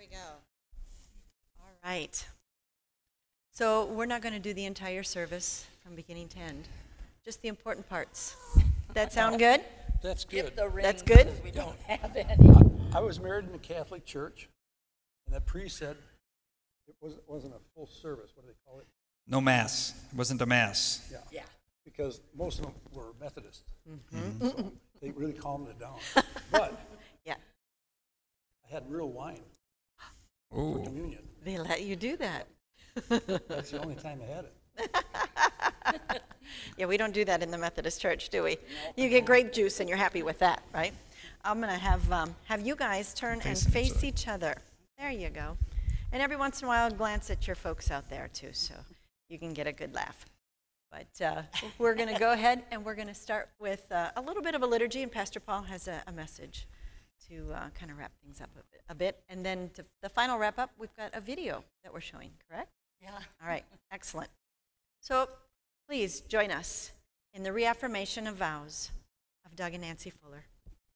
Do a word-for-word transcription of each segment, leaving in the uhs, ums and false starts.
we go. All right. So we're not going to do the entire service from beginning to end, just the important parts. That sound good? That's good. Skip the rings That's good? because we don't have any. I was married in the Catholic Church, and the priest said it wasn't, wasn't a full service. What do they call it? No mass. It wasn't a mass. Yeah. Yeah. Because most of them were Methodist. Mm-hmm. So they really calmed it down. But Yeah. I had real wine for Ooh. communion. They let you do that. That's the only time I had it. Yeah, we don't do that in the Methodist Church, do we? You get grape juice and you're happy with that, right? I'm going to have um, have you guys turn and Facing each face other. each other. There you go. And every once in a while, glance at your folks out there, too, so you can get a good laugh. But uh, we're going to go ahead and we're going to start with uh, a little bit of a liturgy, and Pastor Paul has a, a message to uh, kind of wrap things up a bit, a bit. And then to the final wrap-up, we've got a video that we're showing, correct? Yeah. All right, excellent. So please join us in the reaffirmation of vows of Doug and Nancy Fuller.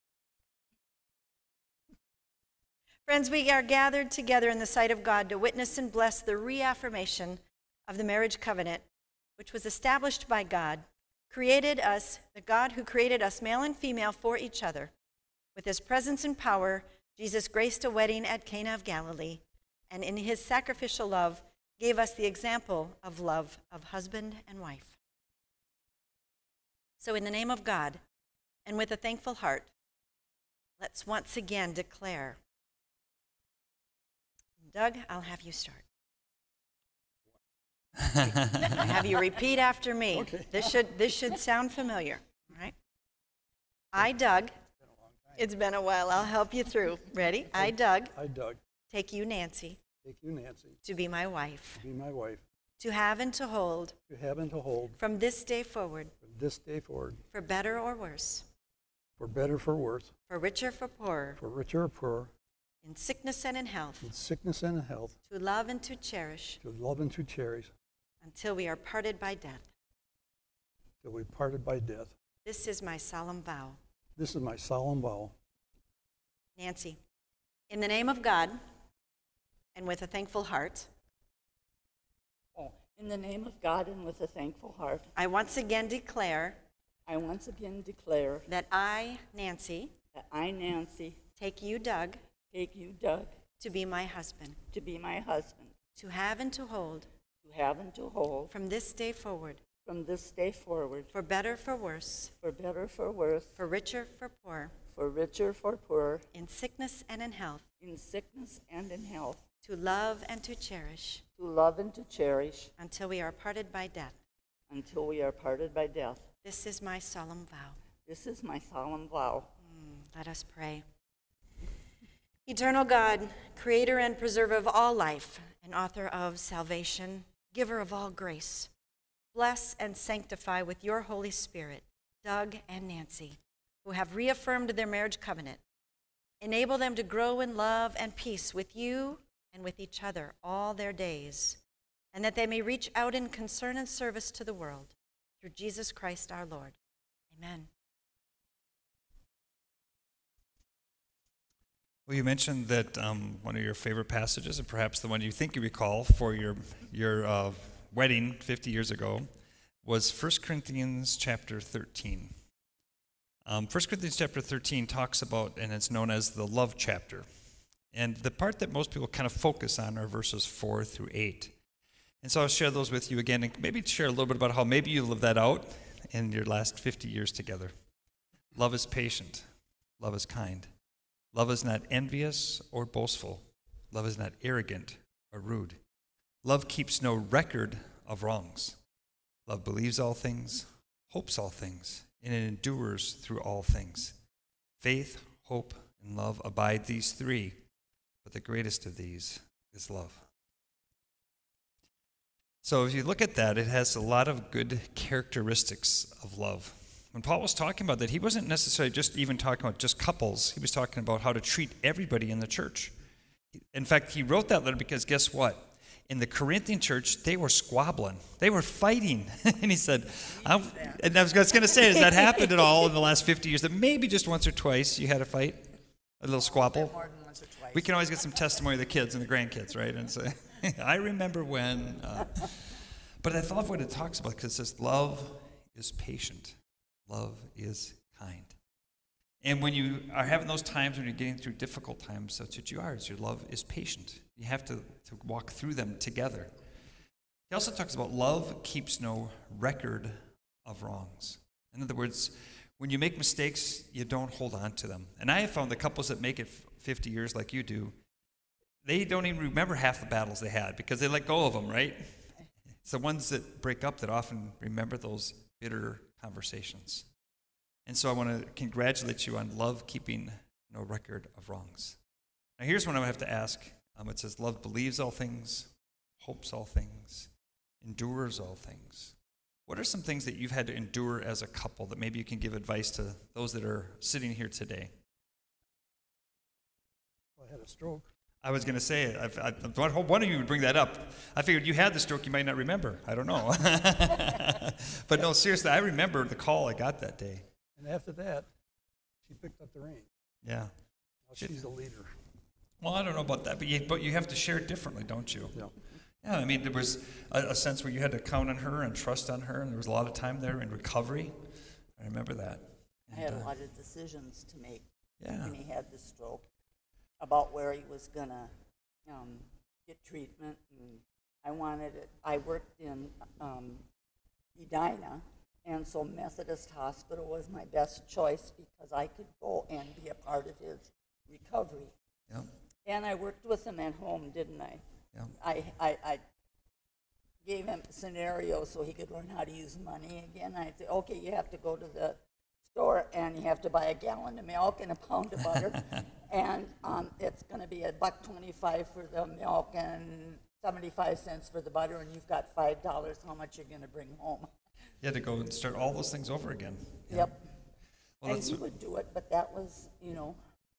Friends, we are gathered together in the sight of God to witness and bless the reaffirmation of the marriage covenant, which was established by God, created us, the God who created us male and female for each other. With his presence and power, Jesus graced a wedding at Cana of Galilee, and in his sacrificial love, gave us the example of love of husband and wife. So in the name of God, and with a thankful heart, let's once again declare. Doug, I'll have you start. I'll have you repeat after me. Okay. This should, this should sound familiar, all right? I, Doug, it's been a while, I'll help you through. Ready? I, Doug, I, Doug, take you, Nancy, take you, Nancy, to be my wife, to be my wife, to have and to hold, to have and to hold from this day forward, from this day forward, for better or worse, for better, for worse, for richer, for poorer, for richer or poorer, in sickness and in health, in sickness and in health, to love and to cherish, to love and to cherish, until we are parted by death. till we parted by death. This is my solemn vow. This is my solemn vow. Nancy, in the name of God, and with a thankful heart, Oh, in the name of God and with a thankful heart, I once again declare I once again declare that I, Nancy, that I, Nancy, take you, Doug, take you, Doug, to be my husband, to be my husband, to have and to hold, to have and to hold, from this day forward, from this day forward, for better, for worse, for better, for worse, for richer, for poorer, for richer, for poorer, in sickness and in health, in sickness and in health, to love and to cherish, to love and to cherish, until we are parted by death. until we are parted by death. This is my solemn vow. This is my solemn vow. Mm, let us pray. Eternal God, creator and preserver of all life, and author of salvation, giver of all grace, bless and sanctify with your Holy Spirit Doug and Nancy, who have reaffirmed their marriage covenant. Enable them to grow in love and peace with you and with each other all their days, and that they may reach out in concern and service to the world through Jesus Christ our Lord. Amen. Well, you mentioned that um, one of your favorite passages, and perhaps the one you think you recall for your your uh, wedding fifty years ago, was First Corinthians chapter thirteen. Um, First Corinthians chapter thirteen talks about, and it's known as the love chapter. And the part that most people kind of focus on are verses four through eight. And so I'll share those with you again, and maybe share a little bit about how maybe you live that out in your last fifty years together. Love is patient. Love is kind. Love is not envious or boastful. Love is not arrogant or rude. Love keeps no record of wrongs. Love believes all things, hopes all things, and it endures through all things. Faith, hope, and love abide, these three, but the greatest of these is love. So if you look at that, it has a lot of good characteristics of love. When Paul was talking about that, he wasn't necessarily just even talking about just couples. He was talking about how to treat everybody in the church. In fact, he wrote that letter because guess what? In the Corinthian church, they were squabbling. They were fighting. And he said, I, and I was going to say, has that happened at all in the last fifty years? That maybe just once or twice you had a fight? A little squabble? More than once or twice. We can always get some testimony of the kids and the grandkids, right? And say, I remember when. Uh, but I love what it talks about, because it says love is patient. Love is kind. And when you are having those times when you're getting through difficult times, that's what you are, is your love is patient. You have to, to walk through them together. He also talks about love keeps no record of wrongs. In other words, when you make mistakes, you don't hold on to them. And I have found the couples that make it fifty years like you do, they don't even remember half the battles they had because they let go of them, right? It's the ones that break up that often remember those bitter conversations. And so I want to congratulate you on love keeping no record of wrongs. Now here's one I have to ask. Um, it says, love believes all things, hopes all things, endures all things. What are some things that you've had to endure as a couple that maybe you can give advice to those that are sitting here today? Well, I had a stroke. I was going to say it. I, I, I hope one of you would bring that up. I figured you had the stroke, you might not remember. I don't know. But no, seriously, I remember the call I got that day. And after that, she picked up the reins. Yeah. Now she's the leader. Well, I don't know about that, but you, but you have to share it differently, don't you? Yeah. Yeah, I mean, there was a, a sense where you had to count on her and trust on her, and there was a lot of time there in recovery. I remember that. I had a And, uh, lot of decisions to make Yeah. when he had the stroke about where he was going to um, get treatment. And I wanted it. I worked in um, Edina, and so Methodist Hospital was my best choice because I could go and be a part of his recovery. Yeah. And I worked with him at home, didn't I? Yeah. I, I, I gave him scenarios so he could learn how to use money again. I said, okay, you have to go to the store and you have to buy a gallon of milk and a pound of butter, and um, it's going to be a buck twenty-five for the milk and seventy-five cents for the butter, and you've got five dollars. How much you're going to bring home? You had to go and start all those things over again. Yeah. Yep. Well, And that's he would do it, but that was, you know,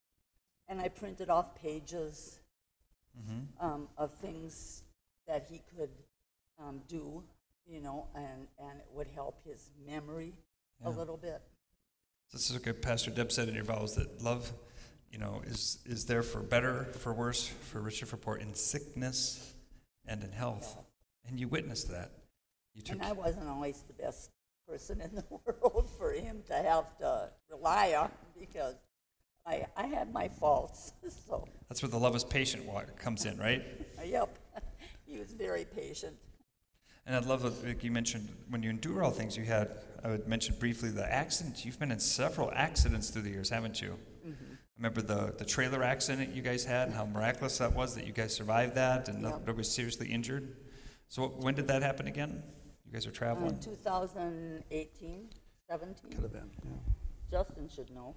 and I printed off pages mm-hmm. um, of things that he could um, do, you know, and, and it would help his memory a Yeah. little bit. This is what Pastor Deb said in your vows, that love, you know, is is there for better, for worse, for richer, for poor, in sickness and in health. And you witnessed that. You took And I wasn't always the best person in the world for him to have to rely on because I, I had my faults. So, That's where the love is patient wa- comes in, right? yep, he was very patient. And I love that like you mentioned when you endure all things. You had, I would mention briefly the accidents. You've been in several accidents through the years, haven't you? Mm-hmm. I remember the, the trailer accident you guys had and how miraculous that was that you guys survived that and Yep. nobody was seriously injured. So when did that happen again? You guys are Uh, traveling? two thousand eighteen, seventeen, Could have been, yeah. Justin should know.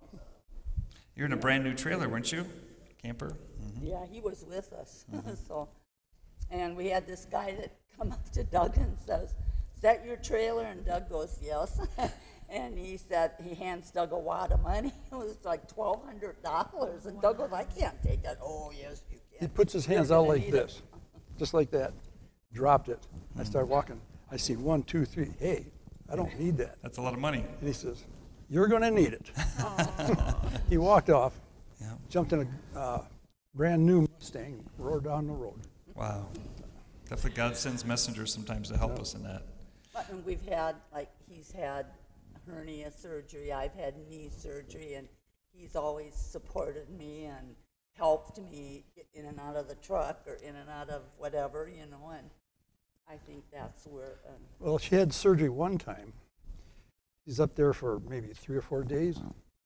You're in a brand new trailer, weren't you? Camper? Mm-hmm. Yeah, he was with us. So, and we had this guy that come up to Doug and says, "Is that your trailer?" And Doug goes, "Yes." And he said, he hands Doug a wad of money. It was like twelve hundred dollars. And Doug goes, "I can't take that." "Oh, yes, you He can." puts his You're hands out gonna like need it. this, just like that. Dropped it. I start walking. I see one, two, three. Hey, I don't need that. That's a lot of money. And he says, "You're going to need it." He walked off, Yeah. jumped in a uh, brand new Mustang, roared down the road. Wow. Definitely God sends messengers sometimes to help us in that. But and we've had, like, he's had hernia surgery, I've had knee surgery, and he's always supported me and helped me get in and out of the truck or in and out of whatever, you know, and I think that's where, um, Well, she had surgery one time. She's up there for maybe three or four days.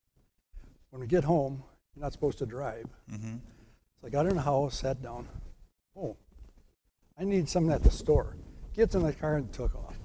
When we get home, you're not supposed to drive. Mm-hmm. So I got in the house, sat down. Oh, I need something at the store. Gets in the car and took off.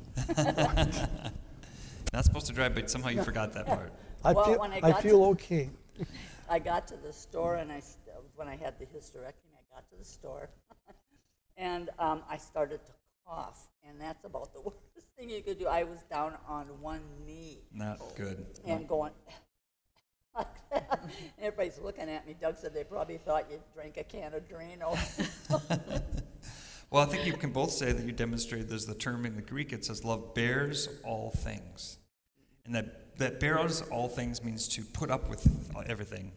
Not supposed to drive, but somehow you forgot that part. I Well, feel, when I I got feel to- okay. I got to the store and I, st- when I had the hysterectomy, I got to the store and um, I started to cough, and that's about the worst thing you could do. I was down on one knee Not good. and going like that. And everybody's looking at me. Doug said they probably thought you drank a can of Drano. Well, I think you can both say that you demonstrated there's the term in the Greek, it says love bears all things. And that, that bears all things means to put up with everything.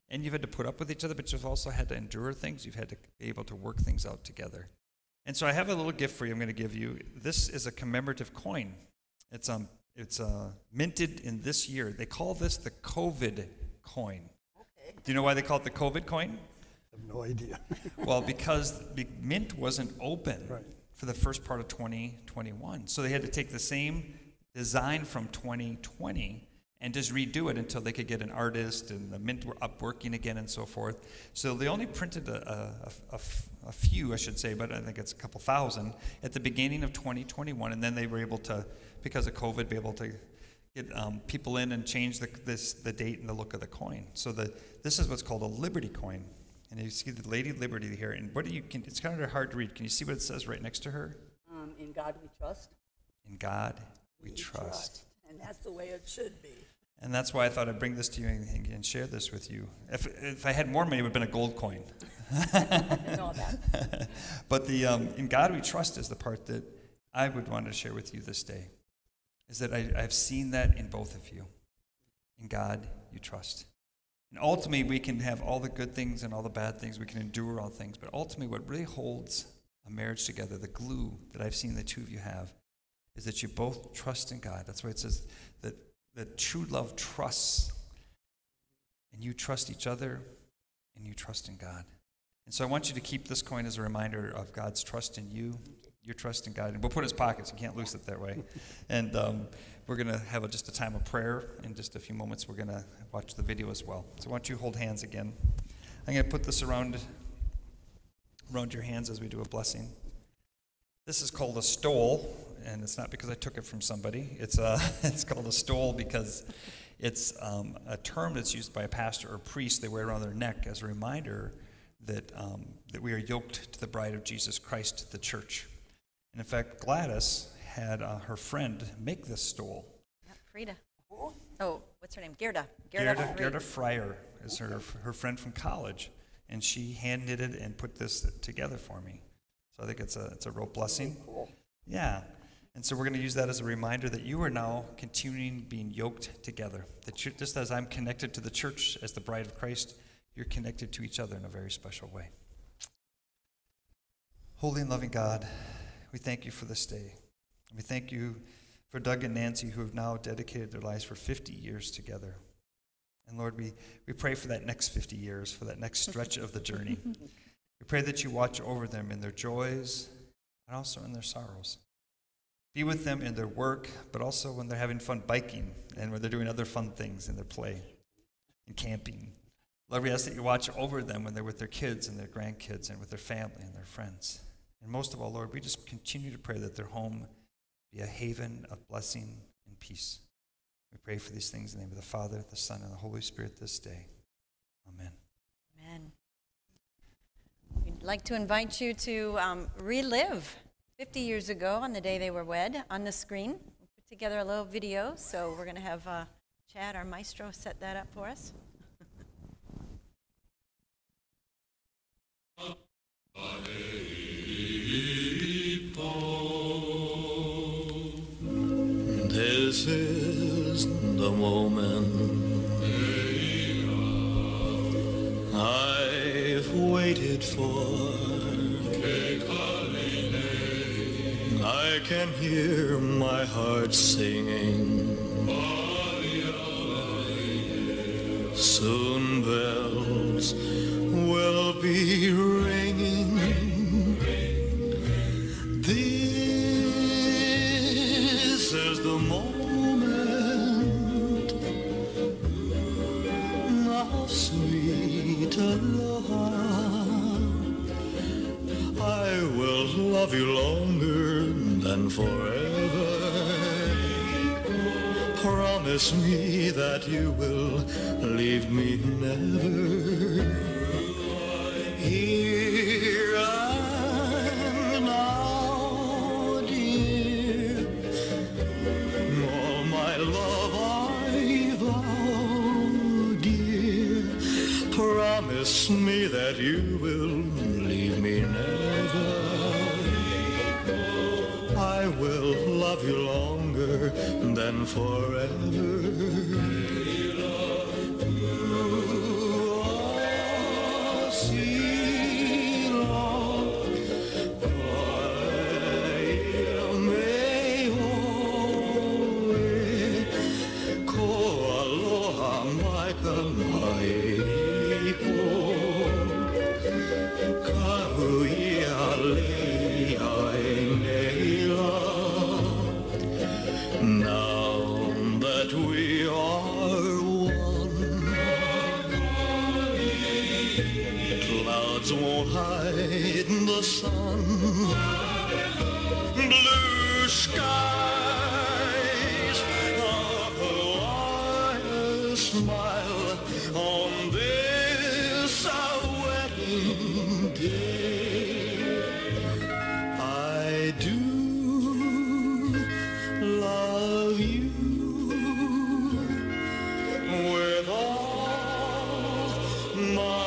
And you've had to put up with each other, but you've also had to endure things. You've had to be able to work things out together. And so I have a little gift for you I'm going to give you. This is a commemorative coin. It's um, it's uh, minted in this year. They call this the COVID coin. Okay. Do you know why they call it the COVID coin? I have no idea. Well, because the mint wasn't open Right. for the first part of twenty twenty-one. So they had to take the same design from twenty twenty and just redo it until they could get an artist and the mint were up working again and so forth. So they only printed a, a, a, a few, I should say, but I think it's a couple thousand at the beginning of twenty twenty-one. And then they were able to, because of COVID, be able to get um, people in and change the, this, the date and the look of the coin. So the, this is what's called a Liberty coin. And you see the Lady Liberty here. And what do you, can, it's kind of hard to read. Can you see what it says right next to her? Um, in God we trust. In God we, trust. And that's the way it should be. And that's why I thought I'd bring this to you and, and share this with you. If, if I had more money, it would have been a gold coin. I know that. But the um, in God we trust is the part that I would want to share with you this day. Is that I, I've seen that in both of you. In God you trust. And ultimately we can have all the good things and all the bad things. We can endure all things. But ultimately what really holds a marriage together, the glue that I've seen the two of you have, is that you both trust in God. That's why it says that, that true love trusts. And you trust each other, and you trust in God. And so I want you to keep this coin as a reminder of God's trust in you, your trust in God. And we'll put it in his pockets. You can't lose it that way. And um, we're going to have a, just a time of prayer. In just a few moments, we're going to watch the video as well. So why don't you hold hands again. I'm going to put this around, around your hands as we do a blessing. This is called a stole, and it's not because I took it from somebody. It's, a, it's called a stole because it's um, a term that's used by a pastor or a priest. They wear around their neck as a reminder that, um, that we are yoked to the bride of Jesus Christ, the church. And in fact, Gladys had uh, her friend make this stole. Yeah, Frida. Oh, what's her name? Gerda. Gerda, Gerda, Frey- Gerda Fryer is her, her friend from college, and she hand knitted and put this together for me. So I think it's a it's a real blessing. Yeah. And so we're going to use that as a reminder that you are now continuing being yoked together. That you, just as I'm connected to the church as the bride of Christ, you're connected to each other in a very special way. Holy and loving God, we thank you for this day. We thank you for Doug and Nancy, who have now dedicated their lives for fifty years together. And Lord, we, we pray for that next fifty years, for that next stretch of the journey. We pray that you watch over them in their joys and also in their sorrows. Be with them in their work, but also when they're having fun biking and when they're doing other fun things in their play and camping. Lord, we ask that you watch over them when they're with their kids and their grandkids and with their family and their friends. And most of all, Lord, we just continue to pray that their home be a haven of blessing and peace. We pray for these things in the name of the Father, the Son, and the Holy Spirit this day. Amen. Amen. We'd like to invite you to um, relive fifty years ago on the day they were wed on the screen. We put together a little video, so we're going to have uh, Chad, our maestro, set that up for us. This is the moment I've waited for. I can hear my heart singing. Soon bells will be ringing. This is the moment of sweet love. I will love you longer than forever. Promise me that you will leave me never. Here and now, dear, all my love I vow, dear. Promise me that you will leave me never. I will love you longer than forever. blue skies, a Hawaiian smile on this our wedding day. I do love you with all my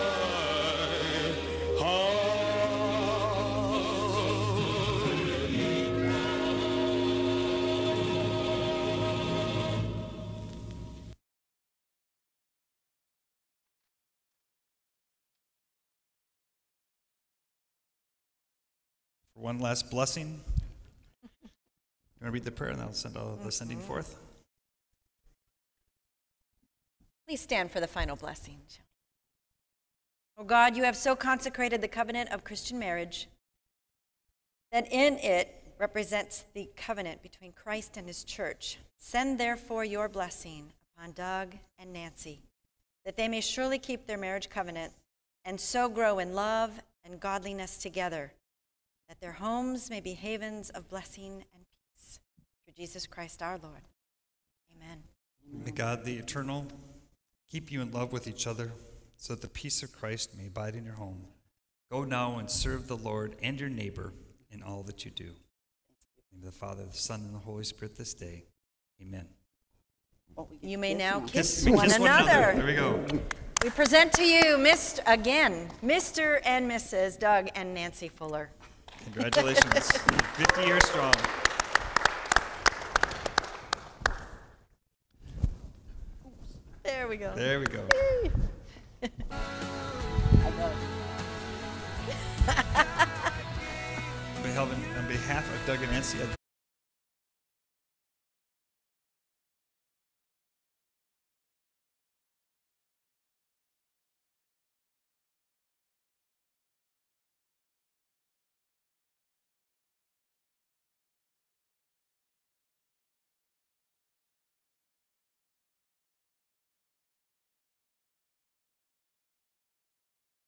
For one last blessing, you want to read the prayer and I'll send all the sending forth? Please stand for the final blessing. Oh God, you have so consecrated the covenant of Christian marriage that in it represents the covenant between Christ and his church. Send therefore your blessing upon Doug and Nancy, that they may surely keep their marriage covenant and so grow in love and godliness together, that their homes may be havens of blessing and peace. Through Jesus Christ our Lord. Amen. May God the eternal keep you in love with each other, so that the peace of Christ may abide in your home. Go now and serve the Lord and your neighbor in all that you do. In the name of the Father, the Son, and the Holy Spirit this day. Amen. You may now kiss, Kiss one, another. There we go. We present to you, Mister again, Mister and Missus Doug and Nancy Fuller. Congratulations. fifty years strong. There we go. There we go. On behalf of Doug and Nancy, I'd